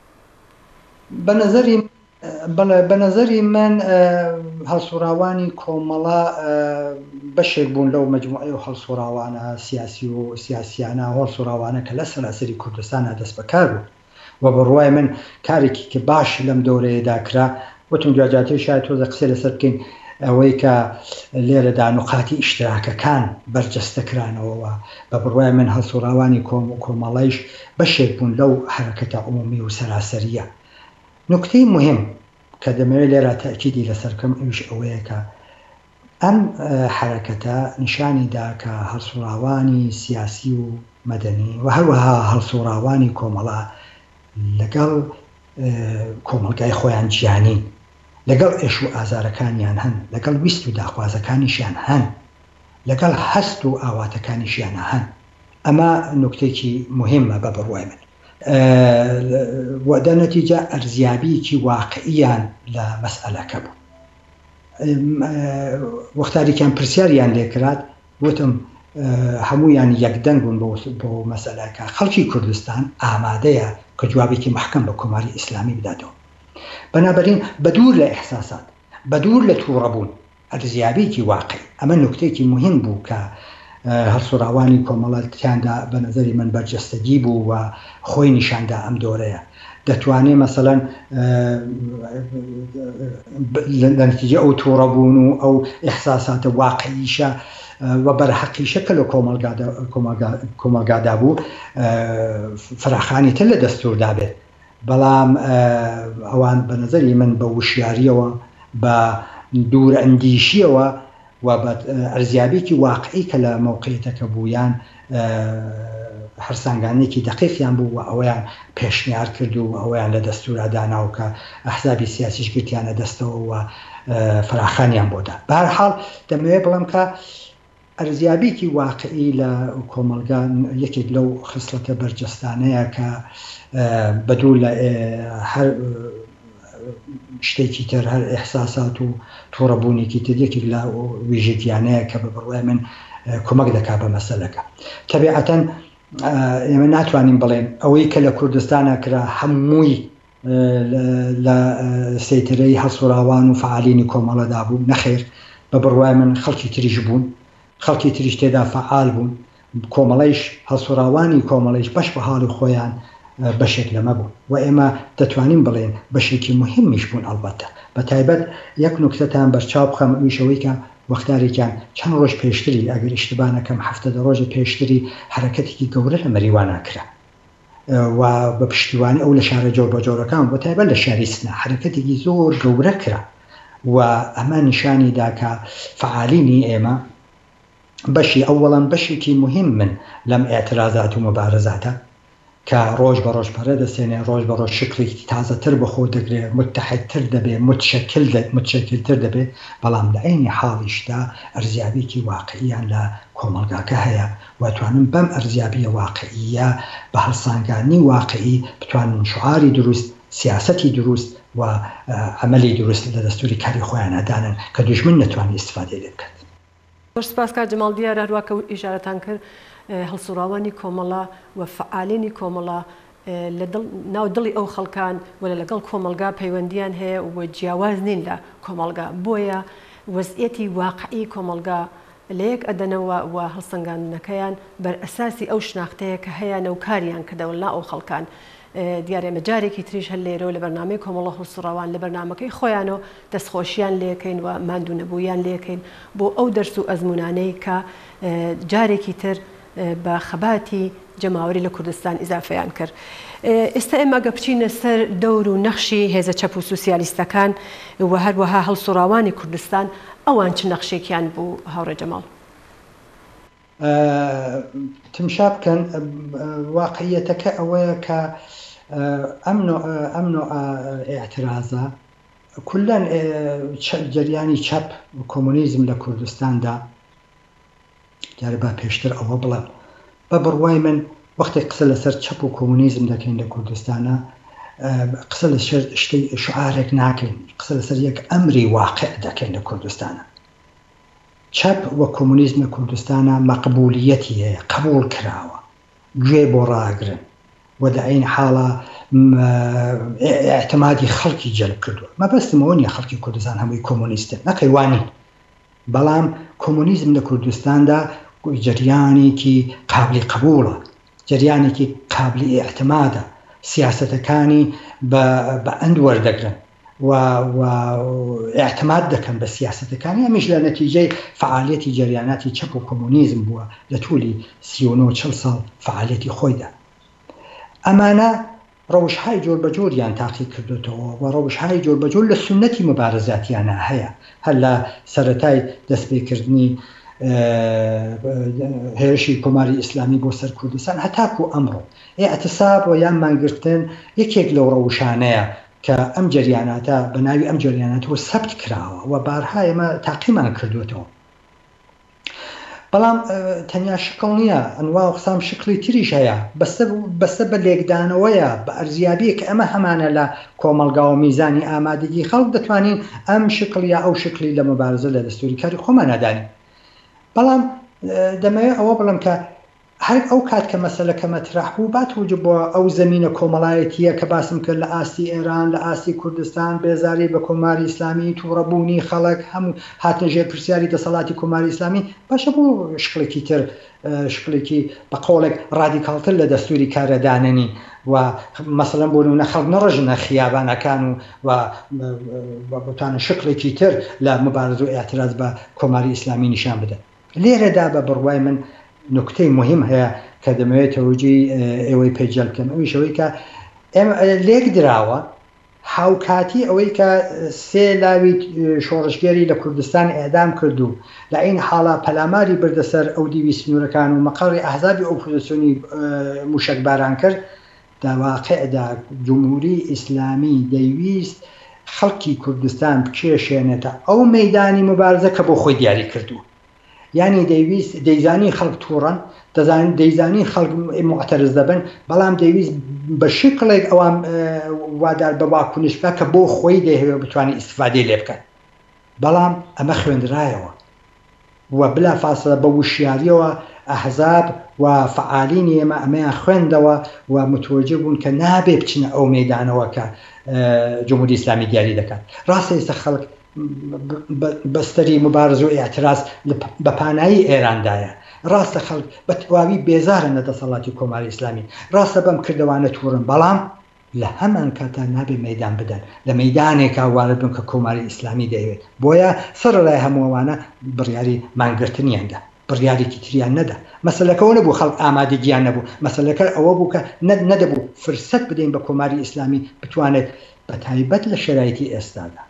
Speaker 2: بە نەزەری من هەڵسوڕاوانی کۆمەڵە بەشێک بوون لەو مەجموعەی و هەڵسوڕاوانە سیاسی و سیاسیانە هەڵسوڕاوانە کە لە سەراسەری کوردستانە دەست بەکار بوو و بەڕوای من کارێکی کە باش لەم دەورەیەدا کرا وتم جاجاتی شاید تۆزە قسە لەسەر بکەین ئەوەی کە لێرەدا نقاتی ئیشتراکەکان بەرجەستەکرانەوە بە بڕوای من هەڵسوڕاوانی کۆمەڵەیش بەشێک بوون لەو حرەکەتە عمومی و سەراسەریە. نکتەی مهم کە دەمەوێت لێرە تاکیدی لەسەرکەم ئەوش ئەوەیە کە ئەم حرەکەتە نیشانیدا کە هەڵسوڕاوانی سیاسی و مەدەنی و هەروەها هەڵسوڕاوانی کۆمەڵە لەگەڵ کۆمەلگای خۆیان گیانین لەگەڵ ئێش و ئازارەکانیان هەن، لەگەڵ ویست و داخوازەکانیشیان هەن، لەگەڵ هەست و ئاواتەکانیشیانە هەن. ئەمە نوکتێکی مهمە بە بڕوای من. وەدە نەتیجە ئەرزیابیکی واقعیان لە مەسئلەکە بوو. وەختارێکیان پرسیاریان لێکرات وتم هەمویان یەکدەنگ بوون بۆ مەسئلەکە. خەڵکی کوردستان ئامادەیە کە جوابێکی محکەم بە کۆماری ئیسلامی بداتەوە. بەنابەرین بەدوور لە ئیحساسات، بەدوور لە تووڕەبوون، ئەرزیابیکی واقعی. ئەمە نوکتێکی مهم بوو کە هەڵسوڕاوانی کۆمەڵەتیاندا بە نەزەری من بەرجەستەگی بوو و خۆی نیشاندا ئەم دۆرەیە. دەتوانێت مەسەڵەن لە نتیجە ئەو تووڕەبوون و ئەو ئیحساساتە واقعیشە و بەرحەقیشە کە لە کۆمەلگادا بوو فراخانی تر لە دەستوردا بێت. بەڵام ئەوان بە نەزەری من بە وشیاریەوە، بە دوور ئەندیشیەوە و بە ئەرزیابێکی واقعی کە لە مەوقعیتەکە بوویان هەرسانگانێکی دقیقیان بوو و ئەویان پێشنیار کرد و ئەویان لە دەستورا داناو کە ئەحزابی سیاسیش گرتیانە دەستەوە و فراخانیان بۆدا. بە هەر حاڵ دەمەوێت بڵێم کە ئەرزیابێکی واقعی لە کۆمەلگان یەکێک لەو خصلەتە بەرجەستانەیە کە بەدوور لە هەر شتێکی تر، هەر ئیحساسات و تووڕەبوونێکی تر یەکێک لە ویژگیانەیە کە بە بڕوای من کۆمەک دەکات بە مەسەلەکە. تەبیعەتەن ئێمە ناتوانین بڵێن ئەوەی کە لە کوردستانە کرا هەمووی لە سەیترەی هەڵسوڕاوان و فعالینی کۆمەڵەدا بوو. نەخێر، بە بڕوای من خەڵکی تریش بوون، خەڵکی تریش تێدا فعال بوون. کۆمەڵەیش هەڵسوڕاوانی کۆمەڵەیش بەش بە حاڵی خۆیان بەشێک لەمە بوون و ئێمە دەتوانین بڵێن بەشێکی مهمیش بوون. ئەڵبەتە بە تایبەت یەک نوکتەتان بەرچاو بخەم، ئەویشەوەی کە وەختارێکیان چەند ڕۆژ پێشتری، ئەگەر ئیشتبانەکەم 70 ڕۆژە پێشتری حرەکەتێکی گەورە لە مەریوانە کرا و بە پشتیوانی ئەو لە شارە جۆربەجۆرەکان بە تایبەت لە شاری سنە حرەکەتێکی زۆر گەورە کرا و ئەمە نیشانیدا کە فعالینی ئێمە بەشی ئەوەڵەن بەشێکی مهم من لەم ئێعترازات و مبارزاتە کە ڕۆژ بە ڕۆژ پەرە دەسێنێ، ڕۆژ بە ڕۆژ شکلێکی تازەتر بەخۆ دەگرێت، متحدتر دەبێت، متشکلتر دەبێت. بەڵام لە عینی حاڵیشدا ئەرزیابێکی واقعیان لە کۆمەلگاکە هەیە و توانم بەم ئەرزیابیە واقعیە بە هەڵسانگانی واقعی بتوانن شعاری دروست، سیاسەتی دروست و عملی دروست لە دەستوری کاری خۆیان هەدانن کە دوژمن نەتوانێت استفادەی لێ بکات.
Speaker 1: سپاس کاک جەماڵ دیارە هەروەکە ئیشارەتان کرد هەڵسوڕاوانی کۆمەڵە و فعالینی کۆمەڵە ناو دڵی ئەو خەڵکان ولا لەگەڵ کۆمەلگا پەیوەندیان هەیە و جیاواز نین لە کۆمەلگا. بۆیە وەزعیەتی واقعی کۆمەلگا لە یەک ئەدەنەوە و هەڵسەنگاندنەکەیان بەر ئەساسی ئەو شناختەیە کە هەیە نەوکاریان کردەوە لە ئەو خەڵکان. دیارە ئێمە جارێکی تریش هەر لێرەوە لە بەرنامەی کۆمەڵە هەڵسوڕاوان لە بەرنامەکەی خۆیانەوە دەستخۆشیان لێکەین و ماندوو نەبوویان لێکەین بۆ ئەو دەرس و ئەزمونانەی کە جارێکی تر بە خەباتی جەماوەری لە کوردستان ئیزافەیان کرد. ئێستا ئێمە ئەگە بچینە سەر دەور و نەخشی هێزە چەپ و سوسیالیستەکان و هەروەها هەڵسوڕاوانی کوردستان، ئەوان چ نەخشێکیان بوو هاوڕێ جەماڵ؟
Speaker 2: تمشا بکەن واقعیەتەکە ئەوەیە کە ئەم نوع ئێعترازە کولەن جەریانی چەپ و کۆمونیزم لە کوردستاندا دیارە با پێشتر ئەوە بڵێم بە بڕوای من وەختێک قسە لەسەر چەپ و کۆمونیزم دەکەین لە کوردستانە قسە لە شتەی شعارێک ناکەین، قسە لەسەر یەک ئەمری واقع دەکەین لە کوردستانە. چەپ و کۆمونیزم لە کوردستانە مەقبولیەتی هەیە، قبول کراوە، گوێ بۆ ڕاگرن و لە عین حاڵە ئاعتمادی خەڵکی جەلب کردووە. مەبەستمەوە نییە خەڵکی کوردستان هەمووی کۆمونیستن، نەقەیوانین، بەڵام کۆمونیزم لە کوردستاندا جریانێکی قابلی قبولە، جریانێکی قابلی ئاعتمادە، سیاسەتەکانی بە ئەند وەردەگرن و ئاعتماد دەکەن بە سیاسەتەکانی. ئەمیش لە نەتیجەی فعالیەتی جریاناتی چەپ و کۆمونیزم بووە لە توولی 39 ساڵ فعالیەتی خۆیدا. ئەمانە ڕەوشهای جۆر بەجۆریان تاقی کردوتەوە و ڕەوشهای جۆر بەجۆر لە سنەتی مبارزاتیانە هەیە، هەر لە سەرەتای دەستپێکردنی هێرشی کۆماری ئیسلامی بۆ سەر کوردستان هەتاکو ئەمڕۆ ئێعتساب و یان مانگرتن یەکێک لەو ڕەوشانەیە کە ئەم جریاناتە بە ناوی ئەم جریاناتەوە سەبت کراوە و بارها ئێمە تاقیمان کردوێتەوە. بەڵام تەنیا شکڵ نییە، ئەنوا و قسام شکلی تریش هەیە، بەستە بە لێکدانەوەیە، بە ئەرزیابیە کە ئەمە هەمانە لە کۆمەلگا و میزانی ئامادەگی خەڵک دەتوانین ئەم شکل یا ئەو شکلی لە مبارزە لە دەستوری کاری خۆمان نادانین. بەڵام دەمەوێت ئەوە بڵم کە هەر ئەو کات کە مەسەلەکە مەترح بوو باتوجب بۆ ئەو زمینە کۆمەڵایەتیە کە باسم کرد لە ئاستی ئێران، لە ئاستی کوردستان، بێزاری بە کۆماری ئیسلامی، تووڕەبوونی خەڵک هەموو هاتنە ژێر پرسیاری دەسەڵاتی کۆماری ئیسلامی، باشە بۆ شکڵێکی تر شکڵێکی بە قۆڵێک ڕادیکاڵتر لە دەستوری کارەداننی و مەسەڵەن بۆ نمونە خەڵک نەڕژنە خیابانەکان و بتوانە شکڵێکی تر لە مبارزە و ئاعتراض بە کۆماری ئیسلامی نیشان بدەن. لێرەدا بە بڕوای من نکتەی مهم هەیە کە دەمەوێت تەوجی ئێوەی پێجەل بکەم، ئەویش ئەوەی کە لێک دراوە هاوکاتی ئەوەی کە سێ لاوی شۆڕشگەری لە کوردستان ئێدام کردو، لە ئین حاڵا پەلاماری بردەسەر ئەو دیوی سنوورەکان و مەقڕی ئەحزابی ئۆپۆزیسیۆنی موشکباران کرد. داواقعدا جمهوری ئیسلامی دەیویست خەڵکی کوردستان بکێشێنێتە ئەو مەیدانی مبارزە کە بۆ خۆی دیاری کردو. یعنی دەیویست دەیزانی خەڵک تووڕەن، دەیزانی خەڵک معتەرز دەبن، بەڵام دەیویست بە شکڵێک ئەوان وادار بە واکوونشکە کە بۆ خۆی دەیهوێ بتوانێت ئیستیفادەی لێ بکەن. بەڵام ئەمە خوێندرایەوە و بلا فاصلە بە وشیاریەوە ئەحزاب و فعالینی ئێمە ئەمەیان خوێندەوە و متوەجه بوون کە نابێ بچنە ئەو مەیدانەوە کە جمهوری ئیسلامی دیاری دەکات. ڕاستە ئێستا خەڵک بەستەری مبارزە و ئاعتراض بە پانایی ئێراندایە، ڕاستە خەڵک بە تەواوی بێزارن لە دەسەڵاتی کۆماری ئیسلامی، ڕاستە بەم کردوانە تووڕن، بەڵام لە هەمان کاتا نابێ مەیدان بدەن، لە مەیدانێکا وارد بن کە کۆماری ئیسلامی دەیەوێت. بۆیە سەرەڕای هەمووانە بڕیاری مانگرتنیاندا، بڕیارێکی تریان نەدا. مەسەلەکەەوە نەبوو خەڵک ئامادەگییان نەبوو، مەسەلەکە ئەوە بوو کە نەدەبوو فرسەت بدەین بە کۆماری ئیسلامی بتوانێت بە تایبەت لە شرایطی ئێستادا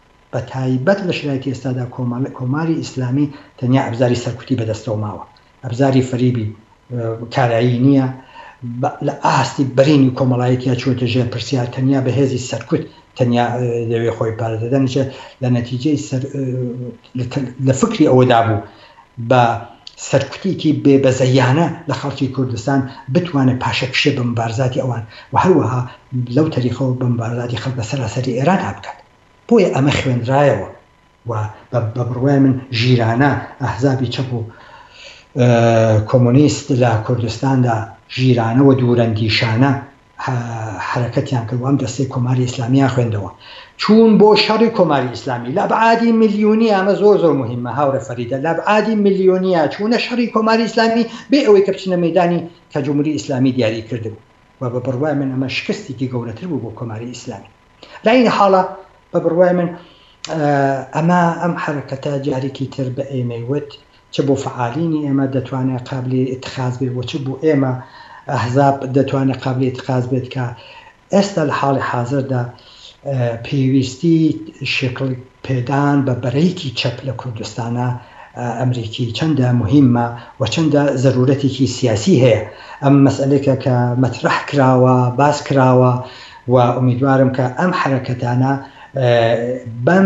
Speaker 2: کۆماری ئیسلامی تەنیا ئەبزاری سەرکوتی بەدەستەوە ماوە، ئەبزاری فەریبی کارایی نییە، لە ئاستی بەرینی کۆمەڵایەتیا چوونتە ژێر پرسیار، تەنیا بەهێزی سەرکوت تەنیا دەوێ خۆی پارێدەدەنیچە لە نەتیجەی لە فکری ئەوەدا بوو بە سەرکوتیکی بێبەزەیانە لە خەڵکی کوردستان بتوانێت پاشەکشێ بە مبارزاتی ئەوان و هەروەها لەو تەریقەوە بە مبارزاتی خەڵک بە سەراسەری ئێران هابکات. بۆیە ئەمە خوێندرایەوە و بە بڕوای من ژیرانە ئەحزابی چەپ و کۆمۆنیست لە کوردستاندا ژیرانەوە دوورەندیشانە حرەکەتیان کرد و ئەم دەستەی کۆماری ئیسلامیان خوێندەوە، چوون بۆ شەڕی کۆماری ئیسلامی لە ئەبعادی میلیۆنی. ئەمە زۆر مهمە هاورە فەریدە، لە ئەبعادی میلیۆنیە چوونە شەڕی کۆماری ئیسلامی بێ ئەوەی کە بچنە مەیدانی کە جمهوری ئیسلامی دیاری کردبوو و بە بڕوای من ئەمە شکستێکی گەورەتر بوو بۆ کۆماری ئیسلامی. لە ئین حاڵە بە بڕوای من ئەم حرەکەتە جارێکی تر بە ئێمەیوت چ بۆ فعالینی ئێمە دەتوانێت قابلی اتخاذ بێت و چ بۆ ئێمە ئەحزاب دەتوانێت قابلی اتخاذ بێت کە ئێستا لە حاڵی حاضردا پێویستی شکل پێدان بە بەرەیکی چەپ لە کوردستانە ئەمریکی چەندە مهمە و چەندە ضرورەتێکی سیاسی هەیە. ئەم مەسئلەیەکە کە مەطرح کراوە، باس کراوە و ئومیدوارم کە ئەم حرەکەتانە بەم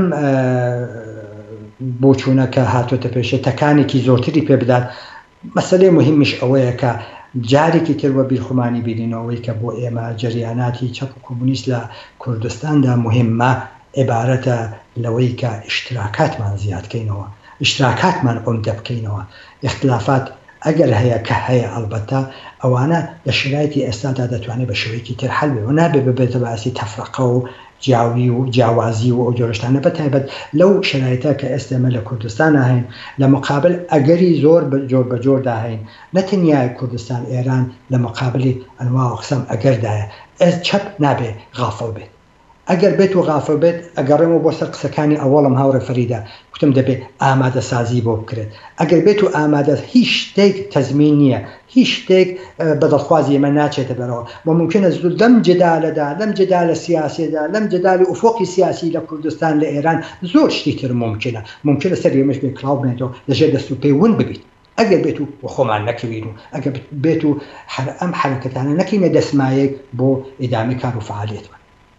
Speaker 2: بۆچوونەکە هاتوۆتە پێشە تەکانێکی زۆرتری پێ بدات. مەسەلەی مهمیش ئەوەیە کە جارێکی تر وە بیرخومانی بینینەوەی کە بۆ ئێمە جەریاناتی چەپ و کۆمونیست لە کوردستاندا مهمە عیبارەتە لەوەی کە ئیشتراکاتمان زیادکەینەوە، ئیشتراکاتمان عومدە بکەینەوە. اختلافات ئەگەر هەیە کە هەیە ئەلبەتە ئەوانە لە شرایطی ئێستادا دەتوانێت بە شێوەیەکی تر حەل بێ و نابێ ببێتە باسی تەفرەقە و جیاوی و جیاوازی و ئەو جۆرەشتانە بەتایبەت لەو شرایطە کە ئێستێمە لە کوردستانە هەین لە مقابل ئەگەری زۆر جۆر بە جۆردا هەین، نەتەنیا کوردستان ئێران لە مقابلی ئەنوا و قسەم ئەگەردایە. چەپ نابێ غافڵ بێت، ئەگەر بێت و غافڵ بێت ئەگەڕێمەوە بۆ سەر قسەکانی ئەوەڵم هاورە فەریدە کوتم دەبێت ئامادە سازی بۆ بکرێت. ئەگەر بێت و ئامادە هیچ شتێک تەزمین نییە، هیچ شتێک بەدڵخوازی ئێمە ناچێتە بەرەوە و ممکنە لەم جدالەدا، لەم جدالە سیاسیدا، لەم جدالی ئوفۆقی سیاسی لە کوردستان لە ئێران زۆر شتی تر ممکنە سەر ئێمەش بێت کڵاو بێتەوە لەژێر دەست و پێی ون ببیت. ئەگەر بێت و خۆمان نەکەوین و ئەگەر بێت و ئەم حرەکەتانە نەکەینە دەسمایەک بۆ ئیدامی کار و فعالیتمان.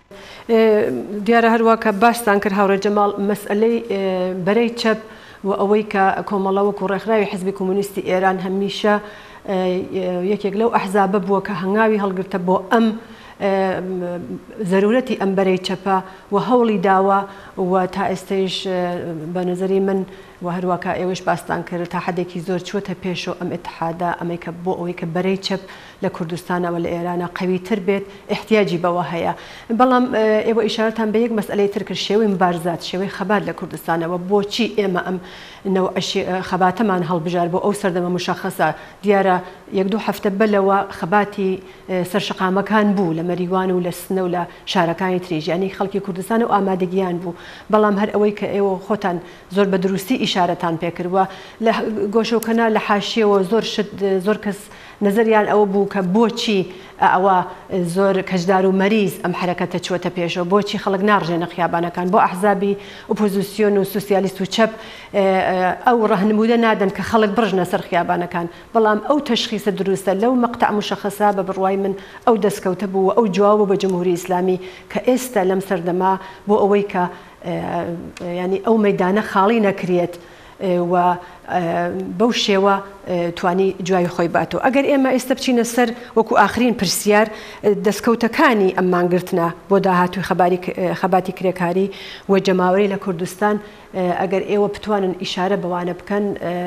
Speaker 1: دیارە هەروە کە باسان کرد هاوڕێ جەماڵ مەسئلەی بەرەی چەپ و ئەوەی کە کۆمەڵەوەک و ڕێکخراوی حزبی کۆمونیستی ئێران هەمیشە یەکێک لەو ئەحزابە بووە کە هەنگاوی هەڵگرتە بۆ ئەم ضرورەتی ئەم بەرەی چەپە و هەوڵی داوە و تا ئێستەیش بە نظری من و هەروەکە ئێوەش باستان کرد تا حدێکی زۆر چوەتە پێشەوە ئەم ئتحادە ئەمەیکە بۆ ئەوەی کە بەرەی چەپ لە کوردستانەوە لە ئێرانە قەویتر بێت احتیاجی بەوە هەیە. بەڵام ئێوە ئیشارەتان بە یەک مەسئلەی تر کرد شێوەی مبارزات شێوەی خەبات لە کوردستانەوە بۆچی ئێمە ئەم خەباتەمان هەڵبژار بۆ ئەو سەردەمە مشخصە دیارە یەک دوو هەفتە بەلەوە خەباتی سەرشقامەکان بوو لە مەریوان و لە سنە و لە شارەکانی تریژ ینی خەڵکی کوردستان و ئامادەگیان بوو بەڵام هەر ئەوەی کە ئێوە خۆتان زۆر بە دروستی ئیشارەتان پێکردووە لە گۆشەکەنا لە حاشیەوە زۆر کەس نظریان ئەوە بوو کە بۆچی ئەوە زۆر کەشدار و مەریز ئەم حرەکەتە چوەتە پێشەوە بۆچی خەڵک ناڕژێنە خیابانەکان بۆ ئەحزابی ئۆپۆزیسیۆن و سوسیالیست و چەپ ئەو ڕەهنمودە نادەن کە خەڵک بڕژنە سەر خیابانەکان بەڵام ئەو تەشخیصە دروستە لەو مەقطع مشخصە بە بڕوای من ئەو دەستکەوتە بوو ئەو جواب بە جمهوری ئیسلامی کە ئێستا لەم سەردەما بۆ ئەوەی کە ینی ئەو مەیدانە خاڵی نەکرێت و بەو شێوە توانی جوای خۆی باتەوە. ئەگەر ئێمە ئێستا بچینە سەر وەکو ئاخرین پرسیار دەستکەوتەکانی ئەم مانگرتنە بۆ داهاتوی خەباتی کرێکاری و جەماوەری لە کوردستان ئەگەر ئێوە بتوانن ئیشارە بەوانە بکەن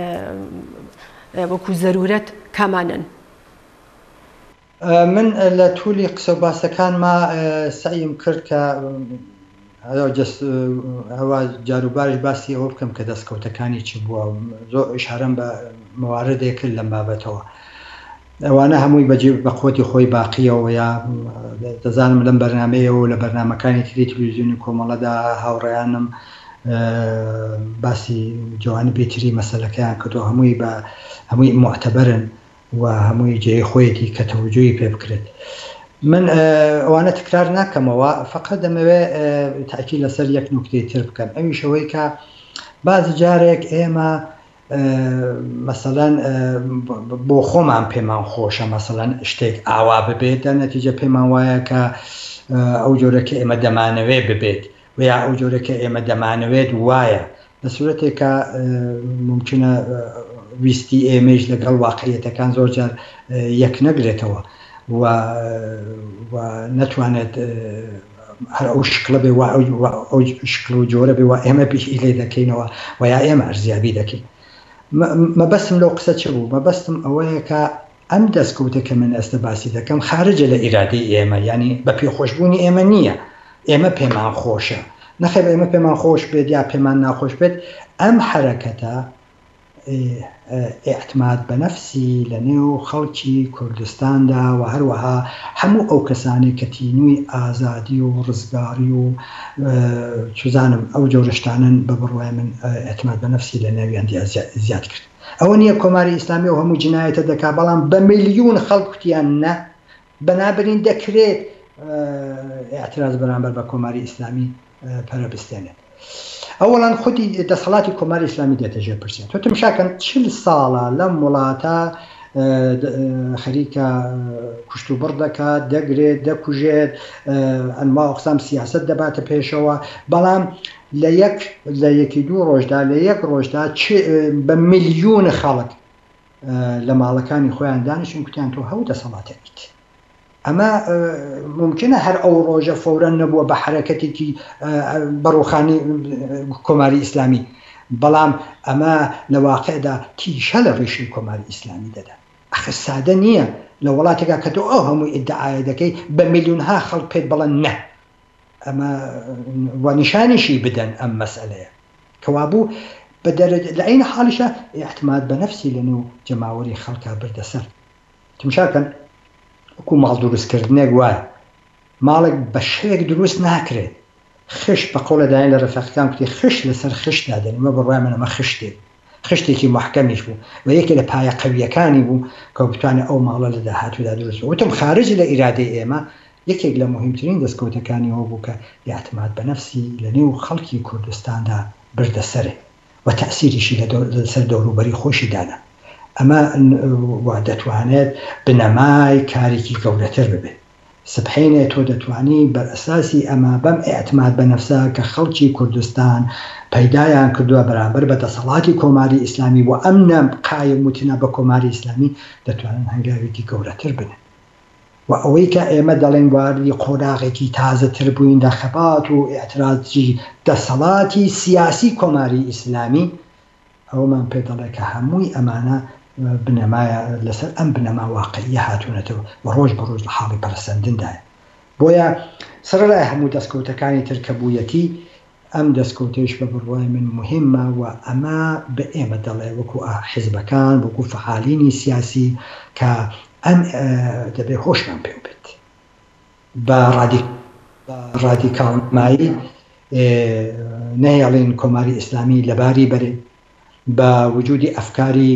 Speaker 1: وەکو زەرورەت کامانن.
Speaker 2: من لە توولی قسە و باسەکانما سعیم کرد کە ئەوە جاروبارش باسی ئەوە بکەم کە دەستکەوتەکانی چی بووە زۆر ئیشارەم بە مواردێک کرد لەم بابەتەوە ئەوانە هەمووی بەجێ بە خۆتی خۆی باقیەوە یا دەزانم لەم بەرنامەیەوە لە بەرنامەکانی تری تەلەڤیزیۆنی کۆمەڵەدا هاوڕێیانم باسی جوانی بێتری مەسەلەکەیان کردو هەمووی معتەبەرن و هەمووی جێی خۆیەتی کە تەوجۆی پێ بکرێت. من ئەوانە تکرار ناکەمەوە فقط دەمەوێت تاکی لەسەر یەک نوکتەی تر بکەم ئەویشەوەی کە بعضی جارێک ئێمە مەسەڵەن بۆ خۆمان پێمان خۆشە مەسەڵەن شتێک ئاوا ببێت نەتیجە پێمان وایە کە ئەو جۆرەکە ئێمە دەمانەوێت ببێت و یا ئەو جۆرەکە ئێمە دەمانەوێت وایە لە سوورەتێکە ممکنە ویستی ئێمەش لەگەڵ واقعیەتەکان زۆر جار یەک نەگرێتەوە و نتوانێت هەر ئەو شکڵە بێ ئەو شکل و جۆرە بێ و ئێمە پیشی لێ دەکەینەوە و یا ئێمە ئەرزیابی دەکەین. مەبەستم لەو قسە چ بوو مەبەستم ئەوەیە کە ئەم دەستکەوتەکە من ئێستا باسی دەکەم خارجە لە ئیرادەی ئێمە ینی بە پێخۆشبوونی ئێمە نییە ئێمە پێمان خۆشە نەخێر ئێمە پێمان خۆش بێت یا پێمان ناخۆش بێت ئەم حرەکەتە ئێعتماد بە نەفسی لە نێو خەڵکی کوردستاندا و هەروەها هەموو ئەو کەسانی کە تینووی ئازادی و ڕزگاری و چزانم ئەو جۆرەشتانن بە بڕوای من ئێعتماد بە نەفسی لە نێویان زیاد کرد. ئەوە نییە کۆماری ئیسلامی و هەموو جنایەتە دەکا بەڵام بە میلیۆن خەڵکوتیان نە بەنابرین دەکرێت ئاعتراض بەرامبەر بە کۆماری ئیسلامی پەرە بستێنێت. ئەوەڵان خودی دەسەڵاتی کۆماری ئیسلامی دێتەژێر پرسیان تۆ تمشاکەن 40 ساڵە لەم وڵاتە خەریکە کوشت و بڕ دەکات دەگرێت دەکوژێت ئەنوا ئەقسام سیاست دەباتە پێشەوە بەڵام لە یەکی دوو ڕۆژدا لە یەک ڕۆژدا بە میلیۆن خەڵک لە ماڵەکانی خۆیان دانیشتن کوتیان تۆ هەوو دەسەڵاتێت ئەمە ممکنە هەر ئەو ڕۆژە فەورەن نەبووە بە حرەکەتێکی بەڕۆخانی کۆماری ئیسلامی بەڵام ئەمە لە واقعدا تیشە لە ڕێشی کۆماری ئیسلامی دەدا. ئەخە سادە نییە لە وڵاتێکا کە تۆ ئەو هەمووی ئیدعای دەکەی بە میلیۆنها خەڵک پێت بەڵێن نە ئەمە وانیشانیشی بدەن ئەم مەسئلەیە کەوابوو بە دەرەجە لە عین حاڵیشە ئیعتماد بە نەفسی لە نێو جەماوەری خەڵکا بردەسەر. تمشاکەن وەکو ماڵ دروستکردنێک وایە ماڵێک بە شەوێک دروست ناکرێت خشت بە قەولەدایان لە ڕێفەقەکان کوتی خشت لەسەر خشت دادەن ئمە بڕوای من ئەمە خشتێکی محکەمیش بوو و یەکێک لە پایە قەویەکانی بوو کە بتوانێت ئەو ماڵە لە داهاتوودا دروست وتم خارج لە ئیرادەی ئێمە یەکێک لە مهمترین دەستکەوتەکانی ئەوە بوو کە ئیعتماد بە نەفسی لە نێو خەڵکی کوردستاندا بردەسەرێ و تەئسیریشی لەسەر دەوروبەری خۆشی دانا ئەمە وا دەتوانێت بنەمای کارێکی گەورەتر ببێت سبحینێ تۆ دەتوانی بەرئەساسی ئەمە بەم ئێعتماد بە نەفسە کە خەڵکی کوردستان پەیدایان کردووە بەرامبەر بە دەسەڵاتی کۆماری ئیسلامی و ئەم قایم وتنە بە کۆماری ئیسلامی دەتوانن هەنگاوێکی گەورەتر بنن و ئەوەی کە ئێمە دەڵێن واری قۆراغێکی تازەتر بووین دەخەبات و ئێعتراضی دەسەڵاتی سیاسی کۆماری ئیسلامی ئەومان پێ دەڵێ کە هەمووی ئەمانە بنەمایە لەسەر ئەم بنەما واقعی هاتوونەتەوە و ڕۆژ بە ڕۆژ لە حاڵی پەرسەندندایە بۆیە سەرەڕای هەموو دەستکەوتەکانی ترکەبوویەتی ئەم دەستکەوتەیش بە بڕوای من مهمە و ئەمە بە ئێمە دەڵێ وەکو حیزبەکان وەکو فعالینی سیاسی کە ئەم دەبێ هۆشمان پێ بێت بە ڕادیکاڵمایی نەهێڵین کۆماری ئیسلامی لەباری بەرێ بە وجودی ئەفکاری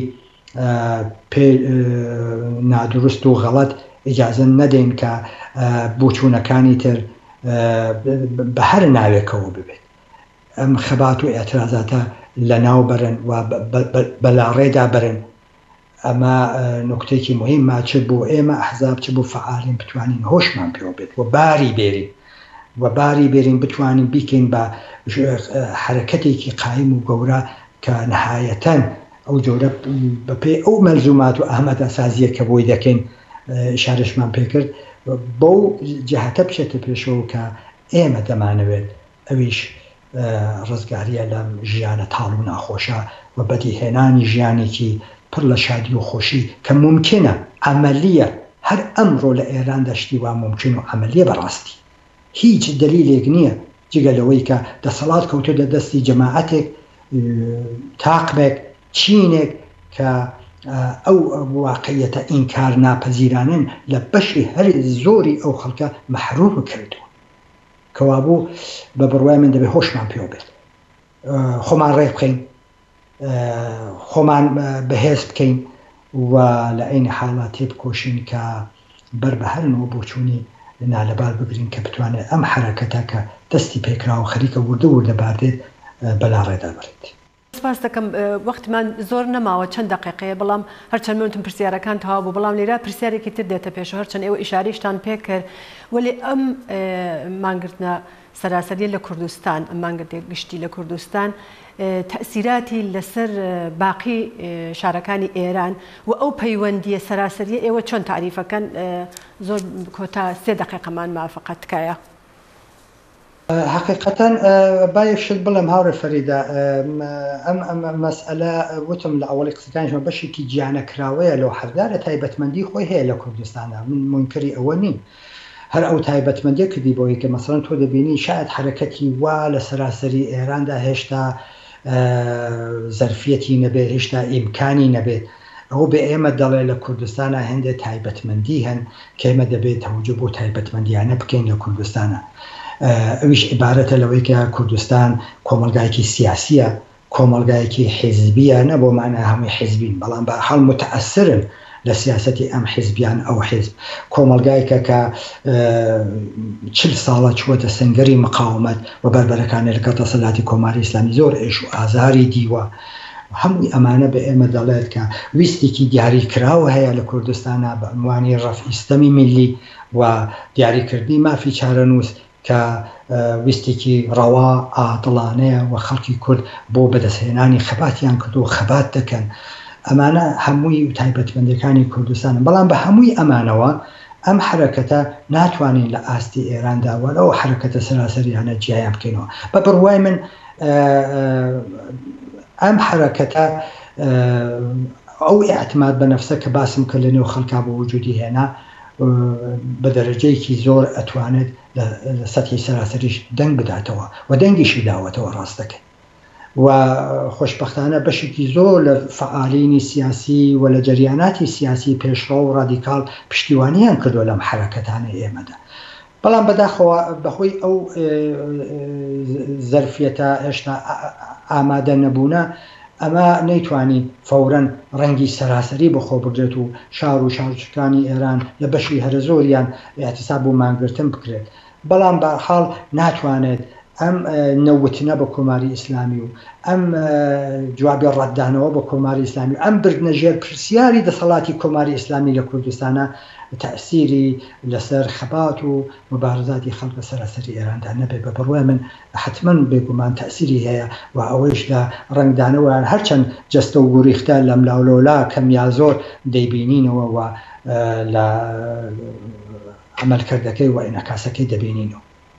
Speaker 2: نادروست و غەڵەت ئیجازە نەدەین کە بۆچوونەکانی تر بە هەر ناوێکەوە ببێت ئەم خەبات و ئێعترازاتە لە ناو بەرن و بەلاڕێدا بەرن ئەمە نکتێکی مهمە چ بۆ ئێمە ئەحزاب چ بۆ فعالین بتوانین هۆشمان پێ بێت و باری بێرین بتوانین بیکەین بە حرەکەتێکی قایم و گەورە کە نەهایەتەن ئەو جۆرە بەپێ ئەو مەلزومات و ئەحمەدە سازیە کە بۆی دەکەین شارشمان پێکرد بەو جەهەتە بچێتە پێشەوە کە ئێمە دەمانەوێت ئەویش ڕزگاریە لەم ژیانە تاڵ و ناخۆشە و بەدیهێنانی ژیانێکی پڕ لە شادی و خۆشی کە ممکنە ئەمەلیە هەر ئەمڕۆ لە ئێران دەشتی وا ممکن و ئەمەلیە بەڕاستی هیچ دلیلێک نییە جگە لەوەی کە دەسەڵات کەوتە دەستی جەماعەتێک تاقبێک چینێک کە ئەو واقعیەتە ئینکار ناپەزیرانن لە بەشی هەر زۆری ئەو خەڵکە مەحروم کردووە کەوابوو بە بڕوای من دەبێت هۆشمان پێ بێت خۆمان ڕێ بخەین خۆمان بەهێز بکەین و لە عینی حاڵات تێبکۆشین کە بەر بە هەرنەوە بۆچوونی نالەبار بگرین کە بتوانێت ئەم حرەکەتە کە دەستی پێکراوە خەریکە وردە باردێت بەلاڕێدا بڕێت.
Speaker 1: سپاس دەکەم وەختمان زۆر نەماوە چەند دقیقەیە بەڵام هەرچەند منتم پرسیارەکان تەواو بوو بەڵام لێرە پرسیارێکی تر دێتە پێشەوە هەرچەند ئێوە ئیشارەیشتان پێ کرد وەلی ئەم مانگرتنە سەراسەریە لە کوردستان ئەم مانگرتێک گشتی لە کوردستان تەسیراتی لەسەر باقی شارەکانی ئێران و ئەو پەیوەندیە سەراسەریە ئێوە چۆن تعریفەکەن زۆر کۆتا 3 دقیقەمان مافەقەت تکایە.
Speaker 2: حقیقەتەن بایەشت بڵم هاوڕێ فەریدە ئەم مەسئلە وتم لە ئەوڵی قسەکانیشمە بەشێکی گیانەکراوەیە لەو حەردارە تایبەتمەندی خۆی هەیە لە کوردستانە من منکری ئەوە نیم هەر ئەو تایبەتمەندیە کردی بۆی کە مەسەڵەن تۆ دەبینی شاید حرەکەتی وا لە سەراسەری ئێراندا هێشتا زەرفیەتی نەبێت هێشتا ئیمکانی نەبێت ئەوە بە ئێمە دەڵێ لە کوردستانە هەندێک تایبەتمەندی هەن کە ئێمە دەبێت تەوجه بۆ تایبەتمەندیانە بکەین لە کوردستانە ئەویش عیبارەتە لەوەی کە کوردستان کۆمەلگایەکی سیاسیە کۆمەلگایەکی حیزبیە نەبۆ معنە هەمووی حیزبین بەڵام بە هەڵ متەئەسرن لە سیاسەتی ئەم حیزبیان ئەو حیزب کۆمەلگایەکە کە 40 ساڵە چووەتە سنگەری مقاومەت و بەربەرەکانی لەگەڵ دەسەڵاتی کۆماری ئیسلامی زۆر ئێش و ئازاری دیوە هەمووی ئەمانە بە ئێمە دەڵێت کە ویستێکی دیاریکراوە هەیە لە کوردستانە بە عنوانی ڕەفعیستەمی میلی و دیاریکردنی مافی چارەنووس کە ویستێکی ڕەوا ئادڵانەیە و خەڵکی کورد بۆ بەدەستهێنانی خەباتیان کردو و خەبات دەکەن ئەمانە هەمووی تایبەتمەندەکانی کوردستان بەڵام بە هەمووی ئەمانەوە ئەم حرەکەتە ناتوانین لە ئاستی ئێراندا وەرە ئەو حرەکەتە سەراسەریانە جیایان بکەینەوە بە بڕوای من ئەم حرەکەتە ئەو ئێعتماد بە نەفسە کە باسم کرد لە نێو خەڵکا بۆ وجودی هێنا بە دەرەجەیەکی زۆر ئەتوانێت لە سەتی سەراسەریش دەنگ بداتەوە و دەنگیشی داوەتەوە ڕاستەکەی و خۆشبەختانە بەشێکی زۆر لە فعالینی سیاسی و لە جەریاناتی سیاسی پێشڕۆ و ڕادیکاڵ پشتیوانیان کردووە لەم حرەکەتانە ئێمەدا بەڵام بەداخەوە بەخۆی ئەو زەرفیەتە هێشتا ئامادە نەبوونە ئەمە نەیتوانی فەورەن ڕەنگی سەراسەری بەخۆ بگرێت و شار و شارچەکانی ئێران لە بەشی هەرە زۆریان ئاعتیساب بۆ مانگرتن بکرێت بەڵام بەحاڵ ناتوانێت ئەم نەوتنە بە کۆماری ئیسلامی و ئەم جوابی ڕەتدانەوە بە کۆماری ئیسلامی و ئەم بردنەژێر پرسیاری دەسەڵاتی کۆماری ئیسلامی لە کوردستانە تەسیری لەسەر خەبات و مبارزاتی خەڵک سەراسەری ئێراندا نەبێ بە بڕوای من حتمما بێگومان تەسیری هەیە و ئەوەیش لە ڕنگدانەوە هەرچەند جەستە و گوریختە لە ملاولۆلا کەم یا زۆر دەیبینینەوە و لە عملکردەکەی و ئینعکاسەکەی دەبینینەوە.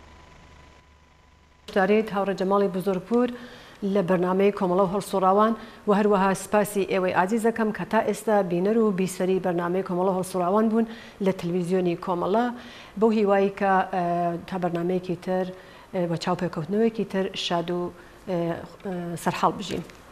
Speaker 1: دارێت هاوڕێ جەماڵی بزرگپور لە بەرنامەی کۆمەڵە و هەڵسوڕاوان و هەروەها سپاسی ئێوەی ئازیزەکەم کە تا ئێستا بینەر و بیسەری بەرنامەی کۆمەڵە و هەڵسوڕاوان بوون لە تەلەڤیزیۆنی کۆمەڵە بەو هیوایی کە تا بەرنامەیەکی تر بە چاوپێکەوتنەوەیەکی تر شاد و سەرحاڵ بژین.